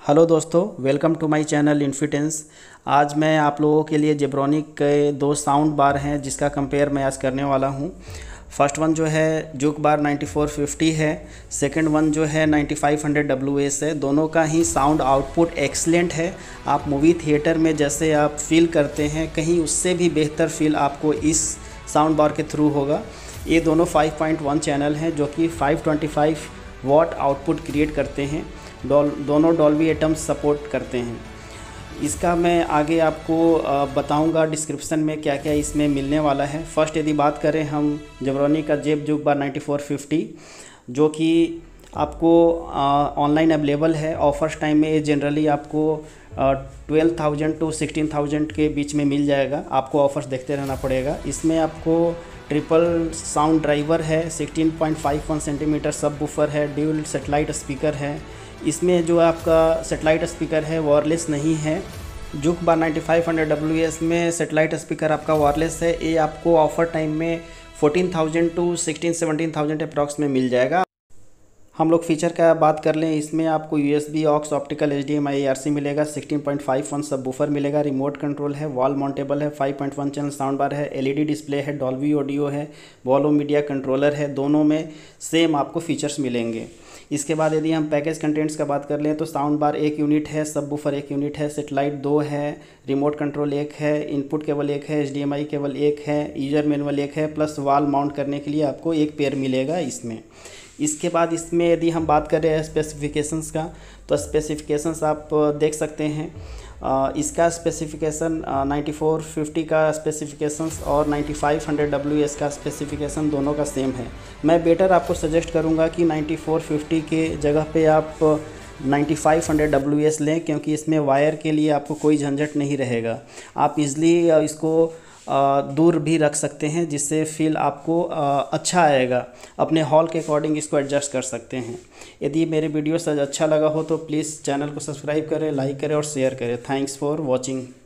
Hello दोस्तों, welcome to my channel इन्फिटेंस। आज मैं आप लोगों के लिए जेब्रॉनिक के दो साउंड बार हैं जिसका कंपेयर मैं आज करने वाला हूं। फर्स्ट वन जो है जूक बार 9450 है, सेकंड वन जो है 9500 WS है। दोनों का ही साउंड आउटपुट एक्सीलेंट है। आप मूवी थिएटर में जैसे आप फील करते हैं कहीं उससे भी बेहतर फील आपको इस साउंड बार के थ्रू होगा। ये दोनों 5.1 चैनल हैं जो कि 525 वाट आउटपुट क्रिएट करते हैं। दोनों डॉल्बी एटम्स सपोर्ट करते हैं। इसका मैं आगे आपको बताऊंगा डिस्क्रिप्शन में क्या क्या इसमें मिलने वाला है। फर्स्ट यदि बात करें हम जेब्रॉनिक का जेब जूक बार 9450 जो कि आपको ऑनलाइन अवेलेबल है। ऑफर्स टाइम में ये जनरली आपको 12,000 टू 16,000 के बीच में मिल जाएगा। आपको ऑफर्स देखते रहना पड़ेगा। इसमें आपको ट्रिपल साउंड ड्राइवर है, 16.51 सेंटीमीटर सब वूफर है, ड्यूल सेटेलाइट स्पीकर है। इसमें जो आपका सेटेलाइट स्पीकर है वायरलेस नहीं है। जूक बार 9500 WS में सेटेलाइट स्पीकर आपका वायरलेस है। ये आपको ऑफर टाइम में 14,000 टू 16-17,000 अप्रॉक्स में मिल जाएगा। हम लोग फीचर का बात कर लें, इसमें आपको USB aux optical HDMI ARC मिलेगा, 16.51 सब वूफर मिलेगा, रिमोट कंट्रोल है, वॉल माउंटेबल है, 5.1 चैनल साउंड बार है, LED डिस्प्ले है, डॉल्बी ऑडियो है, वॉल्यूम मीडिया कंट्रोलर है। दोनों में सेम आपको फीचर्स मिलेंगे। इसके बाद यदि हम पैकेज कंटेंट्स का बात कर लें तो साउंड बार 1 यूनिट है, सब वूफर 1 यूनिट है, सेटेलाइट 2 है, रिमोट कंट्रोल 1 है, इनपुट केबल 1 है, HDMI केबल 1 है, यूजर मैनुअल 1 है, प्लस वॉल माउंट करने के लिए आपको 1 पेयर मिलेगा इसमें। इसके बाद इसमें यदि हम बात करें स्पेसिफिकेशंस का तो स्पेसिफिकेशंस आप देख सकते हैं। इसका स्पेसिफिकेशन 9450 का स्पेसिफिकेशंस और 9500 WS का स्पेसिफिकेशन दोनों का सेम है। मैं बेटर आपको सजेस्ट करूंगा कि 9450 के जगह पे आप 9500 WS लें, क्योंकि इसमें वायर के लिए आपको कोई झंझट नहीं रहेगा। आप इजली इसको दूर भी रख सकते हैं जिससे फील आपको अच्छा आएगा। अपने हॉल के अकॉर्डिंग इसको एडजस्ट कर सकते हैं। यदि मेरे वीडियो से अच्छा लगा हो तो प्लीज़ चैनल को सब्सक्राइब करें, लाइक करें और शेयर करें। Thanks for watching.